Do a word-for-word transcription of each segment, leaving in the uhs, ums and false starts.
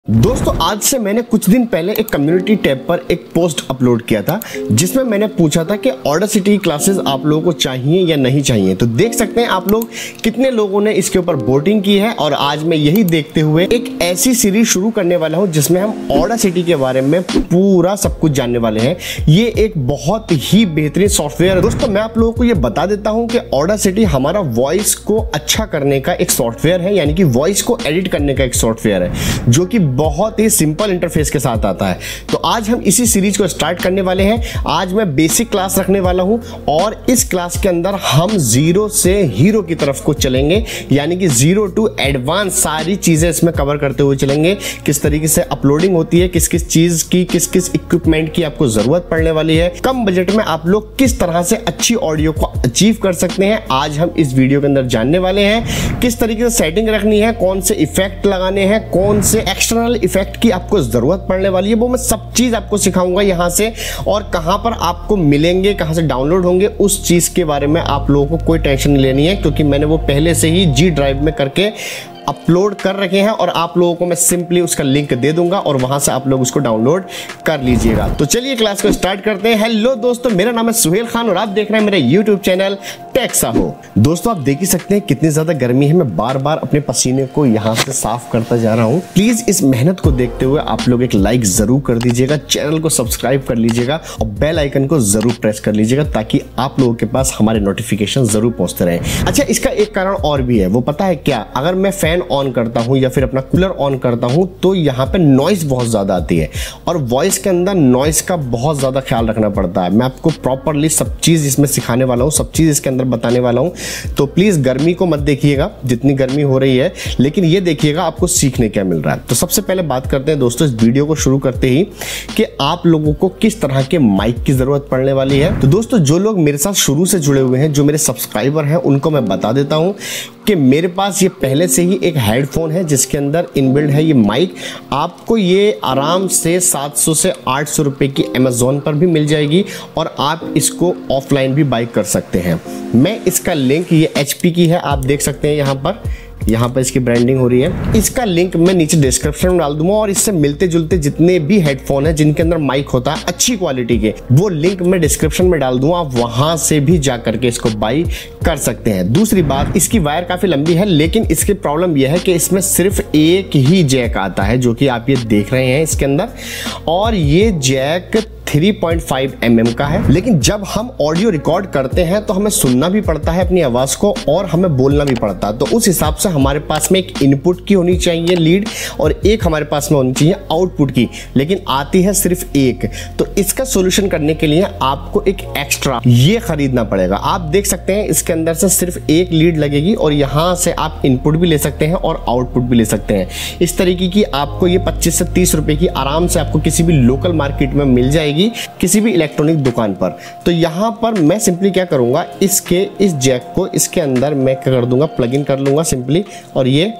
दोस्तों आज से मैंने कुछ दिन पहले एक कम्युनिटी टैब पर एक पोस्ट अपलोड किया था जिसमें मैंने पूछा था कि ऑडासिटी क्लासेस आप लोगों को चाहिए या नहीं चाहिए। तो देख सकते हैं आप लोग कितने लोगों ने इसके ऊपर वोटिंग की है और आज मैं यही देखते हुए एक ऐसी सीरीज शुरू करने वाला हूं जिसमें हम ऑडासिटी के बारे में पूरा सब कुछ जानने वाले हैं। ये एक बहुत ही बेहतरीन सॉफ्टवेयर है। दोस्तों मैं आप लोगों को ये बता देता हूँ कि ऑडासिटी हमारा वॉइस को अच्छा करने का एक सॉफ्टवेयर है, यानी कि वॉइस को एडिट करने का एक सॉफ्टवेयर है जो कि बहुत ही सिंपल इंटरफेस के साथ आता है। तो आज हम इसी सीरीज को स्टार्ट करने वाले हैं। आज मैं बेसिक क्लास रखने वाला हूं और इस क्लास के अंदर हम जीरो से हीरो की तरफ को चलेंगे, यानी कि जीरो टू एडवांस सारी चीजें इसमें कवर करते हुए चलेंगे। किस तरीके से अपलोडिंग होती है, किस किस चीज की, किस किस इक्विपमेंट की आपको जरूरत पड़ने वाली है, कम बजट में आप लोग किस तरह से अच्छी ऑडियो को अचीव कर सकते हैं, आज हम इस वीडियो के अंदर जानने वाले हैं। किस तरीके से सेटिंग रखनी है, कौन से इफेक्ट लगाने हैं, कौन से एक्सटर्नल इफेक्ट की आपको जरूरत पड़ने वाली है, वो मैं सब चीज आपको सिखाऊंगा यहां से। और कहां पर आपको मिलेंगे, कहां से डाउनलोड होंगे, उस चीज के बारे में आप लोगों को कोई टेंशन नहीं लेनी है, क्योंकि मैंने वो पहले से ही जी ड्राइव में करके अपलोड कर रखे हैं और आप लोगों को मैं सिंपली उसका लिंक दे दूंगा और वहां से आप लोग उसको डाउनलोड कर लीजिएगा। तो चलिए क्लास को स्टार्ट करते हैं। हेलो दोस्तों, मेरा नाम है सुहेल खान और आप देख रहे हैं मेरे यूट्यूब चैनल टेक साहो। दोस्तों आप देख ही सकते हैं कितनी ज्यादा गर्मी है। मैं बार बार अपने पसीने को यहां से साफ करता जा रहा हूं। प्लीज इस मेहनत को देखते हुए आप लोग एक लाइक जरूर कर दीजिएगा, चैनल को सब्सक्राइब कर लीजिएगा और बेल आइकन को जरूर प्रेस कर लीजिएगा ताकि आप लोगों के पास हमारे नोटिफिकेशन जरूर पहुंचते रहे। अच्छा, इसका एक कारण और भी है, वो पता है क्या? अगर मैं फैन ऑन करता हूं या फिर अपना कूलर ऑन करता हूं तो यहाँ पे नॉइस बहुत ज्यादा आती है और वॉइस के अंदर नॉइस का बहुत ज्यादा ख्याल रखना पड़ता है। मैं आपको प्रॉपरली सब चीज इसमें सिखाने वाला हूं, सब चीज इसके अंदर बताने वाला हूं। तो प्लीज गर्मी को मत देखिएगा जितनी गर्मी हो रही है, लेकिन ये देखिएगा आपको सीखने क्या मिल रहा है। तो सबसे पहले बात करते हैं दोस्तों इस वीडियो को शुरू करते ही कि आप लोगों को किस तरह के माइक की जरूरत पड़ने वाली है। तो दोस्तों जो लोग मेरे साथ शुरू से जुड़े हुए हैं, जो मेरे सब्सक्राइबर हैं, उनको मैं बता देता हूं कि मेरे पास ये पहले से ही एक हेडफोन है जिसके अंदर इनबिल्ड है ये माइक। आपको ये आराम से सात सौ से आठ सौ रुपए की अमेज़ॉन पर भी मिल जाएगी और आप इसको ऑफलाइन भी बाय कर सकते हैं। मैं इसका लिंक, ये एच पी की है, आप देख सकते हैं यहाँ पर यहाँ पर इसकी ब्रांडिंग हो रही है। इसका लिंक मैं नीचे डिस्क्रिप्शन में डाल दूंगा और इससे मिलते जुलते जितने भी हेडफोन है जिनके अंदर माइक होता है अच्छी क्वालिटी के, वो लिंक मैं डिस्क्रिप्शन में डाल दूंगा, आप वहां से भी जा करके इसको बाई कर सकते हैं। दूसरी बात, इसकी वायर काफी लंबी है, लेकिन इसकी प्रॉब्लम यह है कि इसमें सिर्फ एक ही जैक आता है जो कि आप ये देख रहे हैं इसके अंदर, और ये jack three point five M M का है। लेकिन जब हम ऑडियो रिकॉर्ड करते हैं तो हमें सुनना भी पड़ता है अपनी आवाज को और हमें बोलना भी पड़ता है। तो उस हिसाब से हमारे पास में एक इनपुट की होनी चाहिए लीड और एक हमारे पास में होनी चाहिए आउटपुट की, लेकिन आती है सिर्फ एक। तो इसका सोल्यूशन करने के लिए आपको एक एक्स्ट्रा ये खरीदना पड़ेगा। आप देख सकते हैं इसके अंदर से सिर्फ एक लीड लगेगी और यहां से आप इनपुट भी ले सकते हैं और आउटपुट भी ले सकते हैं। इस तरीके की आपको ये पच्चीस से तीस रुपए की आराम से आपको किसी भी लोकल मार्केट में मिल जाएगी, किसी भी इलेक्ट्रॉनिक दुकान पर। तो यहां पर मैं सिंपली क्या करूंगा, इसके इस जैक को इसके अंदर मैं क्या कर दूंगा, प्लग इन कर लूंगा सिंपली, और ये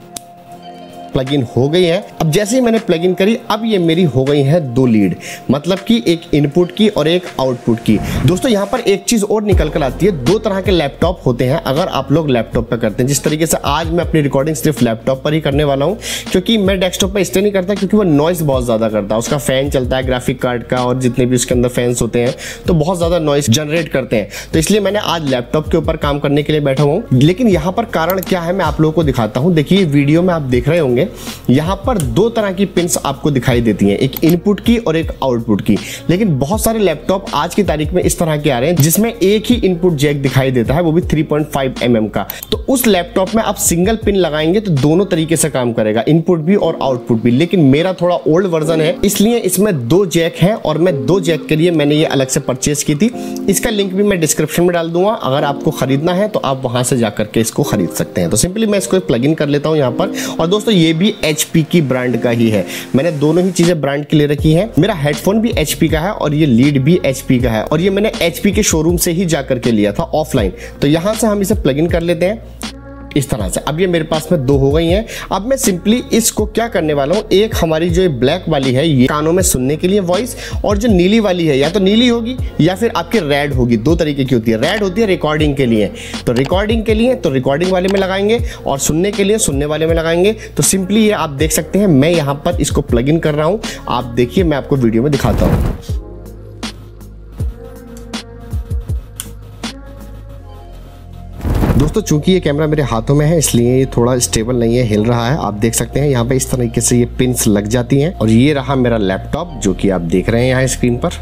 प्लग इन हो गई है। अब जैसे ही मैंने प्लग इन करी, अब ये मेरी हो गई है दो लीड, मतलब कि एक इनपुट की और एक आउटपुट की। दोस्तों यहाँ पर एक चीज और निकल कर आती है, दो तरह के लैपटॉप होते हैं अगर आप लोग लैपटॉप पर करते हैं। जिस तरीके से आज मैं अपनी रिकॉर्डिंग सिर्फ लैपटॉप पर ही करने वाला हूँ, क्योंकि मैं डेस्कटॉप पर इसलिए नहीं करता क्योंकि वो नॉइस बहुत ज्यादा करता है, उसका फैन चलता है ग्राफिक कार्ड का और जितने भी उसके अंदर फैंस होते हैं तो बहुत ज्यादा नॉइस जनरेट करते हैं। तो इसलिए मैंने आज लैपटॉप के ऊपर काम करने के लिए बैठा हूँ। लेकिन यहाँ पर कारण क्या है मैं आप लोगों को दिखाता हूँ। देखिए वीडियो में आप देख रहे होंगे यहां पर दो तरह की पिंस आपको दिखाई देती हैं, एक इनपुट की और एक आउटपुट की। लेकिन बहुत सारे लैपटॉप आज की तारीख में इस तरह के आ रहे हैं जिसमें एक ही इनपुट जैक दिखाई देता है, वो भी three point five M M का। तो उस लैपटॉप में आप सिंगल पिन लगाएंगे तो दोनों तरीके से काम करेगा, इनपुट भी और आउटपुट भी। लेकिन मेरा थोड़ा ओल्ड वर्जन है, इसलिए इसमें दो जैक हैं और मैं दो जैक के लिए मैंने ये अलग से परचेज की थी। इसका लिंक भी मैं डिस्क्रिप्शन में डाल दूंगा, अगर आपको खरीदना है तो आप वहां से जाकर के इसको खरीद सकते हैं। तो सिंपली मैं इसको प्लग इन कर लेता हूं यहां पर। और दोस्तों ये भी एच पी की ब्रांड का ही है, मैंने दोनों ही चीजें ब्रांड की ले रखी हैं। मेरा हेडफोन भी एच पी का है और ये लीड भी एच पी का है और ये मैंने एच पी के शोरूम से ही जाकर के लिया था ऑफलाइन। तो यहां से हम इसे प्लग इन कर लेते हैं। इस तरह से। अब ये मेरे पास में दो हो गई हैं। अब मैं सिंपली इसको क्या करने वाला हूँ, एक हमारी जो ब्लैक वाली है ये कानों में सुनने के लिए वॉइस, और जो नीली वाली है या तो नीली होगी या फिर आपकी रेड होगी। दो तरीके की होती है, रेड होती है रिकॉर्डिंग के लिए, तो रिकॉर्डिंग के लिए तो रिकॉर्डिंग वाले में लगाएंगे, और सुनने के लिए सुनने वाले में लगाएंगे। तो सिंपली ये आप देख सकते हैं, मैं यहाँ पर इसको प्लग इन कर रहा हूँ। आप देखिए, मैं आपको वीडियो में दिखाता हूँ। दोस्तों चूंकि ये कैमरा मेरे हाथों में है इसलिए ये थोड़ा स्टेबल नहीं है, हिल रहा है। आप देख सकते हैं यहाँ पे इस तरीके से ये पिन्स लग जाती हैं। और ये रहा मेरा लैपटॉप जो कि आप देख रहे हैं यहाँ स्क्रीन पर,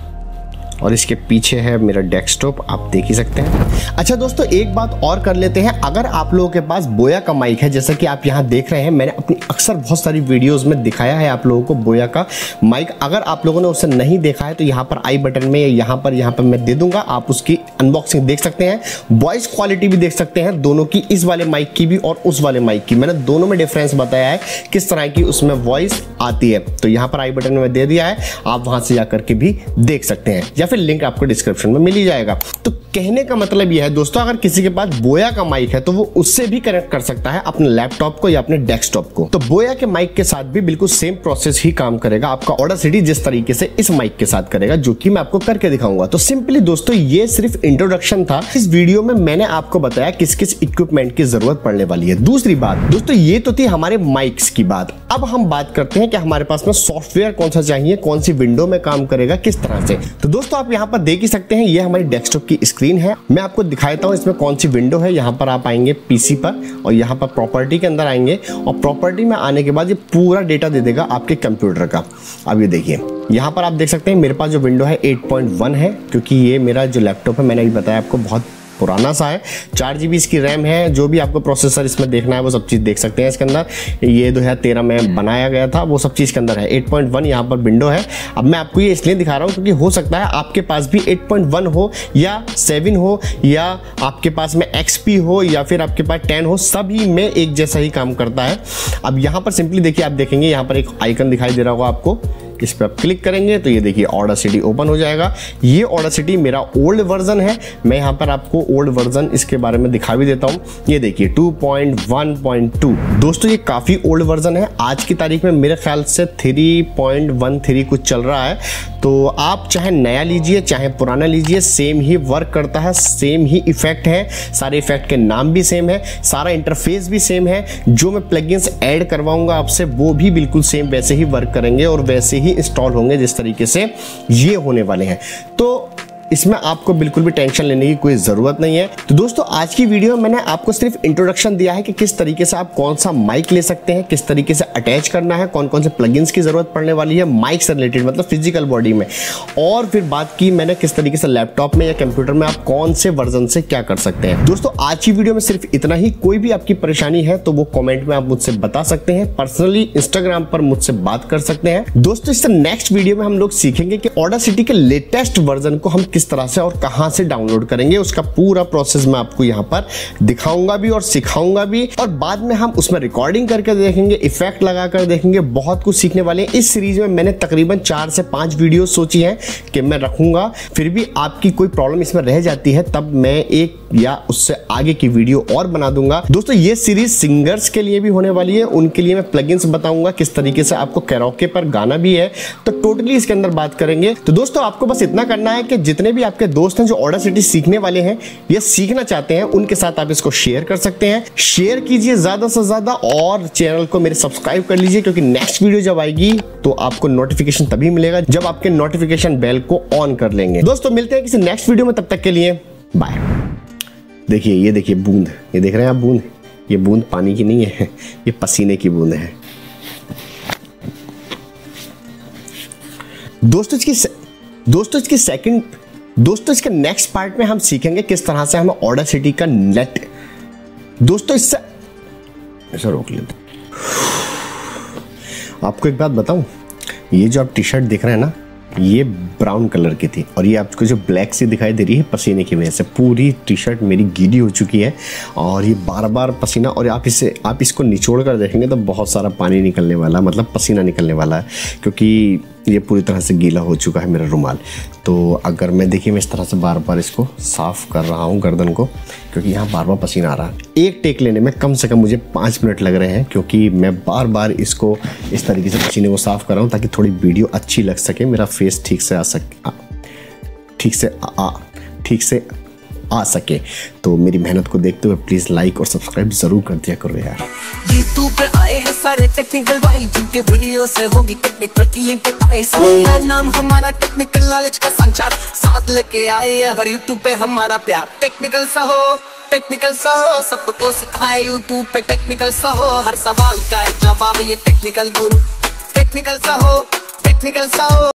और इसके पीछे है मेरा डेस्कटॉप, आप देख ही सकते हैं। अच्छा दोस्तों, एक बात और कर लेते हैं। अगर आप लोगों के पास बोया का माइक है, जैसा कि आप यहाँ देख रहे हैं, मैंने अपनी अक्सर बहुत सारी वीडियोस में दिखाया है आप लोगों को बोया का माइक। अगर आप लोगों ने उसे नहीं देखा है तो यहाँ पर आई बटन में या यहाँ पर यहाँ पर मैं दे दूंगा, आप उसकी अनबॉक्सिंग देख सकते हैं, वॉइस क्वालिटी भी देख सकते हैं दोनों की, इस वाले माइक की भी और उस वाले माइक की। मैंने दोनों में डिफरेंस बताया है किस तरह की उसमें वॉइस आती है। तो यहाँ पर आई बटन में दे दिया है, आप वहां से जाकर के भी देख सकते हैं, या फिर लिंक आपको डिस्क्रिप्शन में मिल ही जाएगा। तो कहने का मतलब यह है दोस्तों, अगर किसी के पास बोया का माइक है तो वो उससे भी कनेक्ट कर सकता है अपने लैपटॉप को या अपने डेस्कटॉप को। तो बोया के माइक के साथ भी बिल्कुल सेम प्रोसेस ही काम करेगा आपका ऑडासिटी, जिस तरीके से इस माइक के साथ करेगा, जो कि मैं आपको करके दिखाऊंगा। तो सिंपली दोस्तों ये सिर्फ इंट्रोडक्शन था। इस वीडियो में मैंने आपको बताया किस किस इक्विपमेंट की जरूरत पड़ने वाली है। दूसरी बात दोस्तों, ये तो थी हमारे माइक्स की बात। अब हम बात करते हैं कि हमारे पास में सॉफ्टवेयर कौन सा चाहिए, कौन सी विंडो में काम करेगा, किस तरह से। तो दोस्तों आप यहाँ पर देख ही सकते हैं, ये हमारी डेस्कटॉप की स्क्रीन है। मैं आपको दिखाता हूँ इसमें कौन सी विंडो है। यहाँ पर आप आएंगे पीसी पर, और यहाँ पर प्रॉपर्टी के अंदर आएंगे, और प्रॉपर्टी में आने के बाद ये पूरा डेटा दे देगा आपके कंप्यूटर का। अब ये देखिए, यहाँ पर आप देख सकते हैं मेरे पास जो विंडो है एट पॉइंट वन है, क्योंकि ये मेरा जो लैपटॉप है मैंने अभी बताया आपको बहुत पुराना सा है। चार जीबी इसकी रैम है। जो भी आपको प्रोसेसर इसमें देखना है वो सब चीज़ देख सकते हैं इसके अंदर। ये दो हज़ार तेरह में बनाया गया था, वो सब चीज़ के अंदर है। एट पॉइंट वन यहाँ पर विंडो है। अब मैं आपको ये इसलिए दिखा रहा हूँ क्योंकि हो सकता है आपके पास भी एट पॉइंट वन हो या सेवन हो, या आपके पास में एक्सपी हो, या फिर आपके पास टेन हो, सभी में एक जैसा ही काम करता है। अब यहाँ पर सिंपली देखिए, आप देखेंगे यहाँ पर एक आइकन दिखाई दे रहा होगा आपको, इस पर आप क्लिक करेंगे तो ये देखिए ऑडासिटी ओपन हो जाएगा। ये ऑडासिटी मेरा ओल्ड वर्जन है। मैं यहाँ पर आपको ओल्ड वर्जन इसके बारे में दिखा भी देता हूँ। ये देखिए two point one point two. दोस्तों ये काफ़ी ओल्ड वर्जन है। आज की तारीख में मेरे ख्याल से थ्री पॉइंट वन थ्री कुछ चल रहा है। तो आप चाहे नया लीजिए चाहे पुराना लीजिए, सेम ही वर्क करता है, सेम ही इफेक्ट है, सारे इफेक्ट के नाम भी सेम है, सारा इंटरफेस भी सेम है। जो मैं प्लगइन्स ऐड करवाऊंगा आपसे वो भी बिल्कुल सेम वैसे ही वर्क करेंगे और वैसे ही इंस्टॉल होंगे जिस तरीके से ये होने वाले हैं। तो इसमें आपको बिल्कुल भी टेंशन लेने की कोई ज़रूरत नहीं है। तो दोस्तों आज की वीडियो में मैंने आपको सिर्फ इंट्रोडक्शन दिया है कि किस तरीके से आप कौन सा माइक ले सकते हैं, किस तरीके से अटैच करना है, कौन कौन से प्लगइन्स की ज़रूरत पड़ने वाली है माइक से रिलेटेड, मतलब फिजिकल बॉडी में। और फिर बात की मैंने किस तरीके से लैपटॉप में या कंप्यूटर में आप कौन से वर्जन से क्या कर सकते हैं। दोस्तों आज की वीडियो में सिर्फ इतना ही। कोई भी आपकी परेशानी है तो वो कॉमेंट में आप मुझसे बता सकते हैं, पर्सनली इंस्टाग्राम पर मुझसे बात कर सकते हैं। दोस्तों इससे नेक्स्ट वीडियो में हम लोग सीखेंगे कि ऑडासिटी के लेटेस्ट वर्जन को हम किस तरह से और कहां से डाउनलोड करेंगे। उसका पूरा प्रोसेस मैं आपको यहां पर दिखाऊंगा भी और सिखाऊंगा भी, और बाद में हम उसमें रिकॉर्डिंग करके देखेंगे, इफेक्ट लगाकर देखेंगे, बहुत कुछ सीखने वाले हैं। इस सीरीज में मैंने तकरीबन चार से पांच वीडियो सोची हैं कि मैं रखूंगा। फिर भी आपकी कोई प्रॉब्लम इसमें रह जाती है तब मैं एक या उससे आगे की वीडियो और बना दूंगा। दोस्तों ये सीरीज सिंगर्स के लिए भी होने वाली है, उनके लिए मैं प्लगइन्स बताऊंगा किस तरीके से आपको कैरोके पर गाना भी है, तो टोटली इसके अंदर बात करेंगे। तो दोस्तों आपको बस इतना करना है कि जितने भी आपके दोस्त हैं जो ऑडासिटी सीखने वाले हैं या सीखना चाहते हैं, उनके साथ आप इसको शेयर कर सकते हैं। शेयर कीजिए ज्यादा से ज्यादा, और चैनल को मेरे सब्सक्राइब कर लीजिए, क्योंकि नेक्स्ट वीडियो जब आएगी तो आपको नोटिफिकेशन तभी मिलेगा जब आपके नोटिफिकेशन बेल को ऑन कर लेंगे। दोस्तों मिलते हैं किसी नेक्स्ट वीडियो में, तब तक के लिए बाय। देखिए ये देखिए बूंद, ये देख रहे हैं आप बूंद, ये बूंद पानी की नहीं है, ये पसीने की बूंद है। दोस्तों इसकी दोस्तों इसकी सेकंड दोस्तों इसके नेक्स्ट पार्ट में हम सीखेंगे किस तरह से हमें ऑडासिटी का नेट। दोस्तों इससे ऐसा रोक लेते। आपको एक बात बताऊं, ये जो आप टी शर्ट देख रहे हैं ना, ये ब्राउन कलर की थी, और ये आपको जो ब्लैक सी दिखाई दे रही है पसीने की वजह से। पूरी टी शर्ट मेरी गीली हो चुकी है और ये बार बार पसीना, और आप इसे आप इसको निचोड़ कर देखेंगे तो बहुत सारा पानी निकलने वाला, मतलब पसीना निकलने वाला है, क्योंकि ये पूरी तरह से गीला हो चुका है मेरा रुमाल। तो अगर मैं देखिए मैं इस तरह से बार बार इसको साफ़ कर रहा हूँ गर्दन को, क्योंकि यहाँ बार बार पसीना आ रहा है। एक टेक लेने में कम से कम मुझे पाँच मिनट लग रहे हैं, क्योंकि मैं बार बार इसको इस तरीके से पसीने को साफ़ कर रहा हूँ ताकि थोड़ी वीडियो अच्छी लग सके, मेरा फेस ठीक से आ सके ठीक से आ ठीक से आ सके। तो मेरी मेहनत को देखते हुए प्लीज़ लाइक और सब्सक्राइब ज़रूर कर दिया करो यार। यूट्यूब पे आए हैं सारे टेक्निकल भाई, जिनके वीडियो से होगी टेक्निकल की लिंक आए सारे। नाम हमारा टेक्निकल नॉलेज का संचार, साथ लेके आए हैं हर यूट्यूब पे हमारा प्यार। टेक्निकल सा हो टेक्निकल सा हो सबको सिखाए यूट्यूब पे टेक्निकल सा हो, हर सवाल का जवाब ये टेक्निकल गुरु। टेक्निकल सा हो टेक्निकल सा हो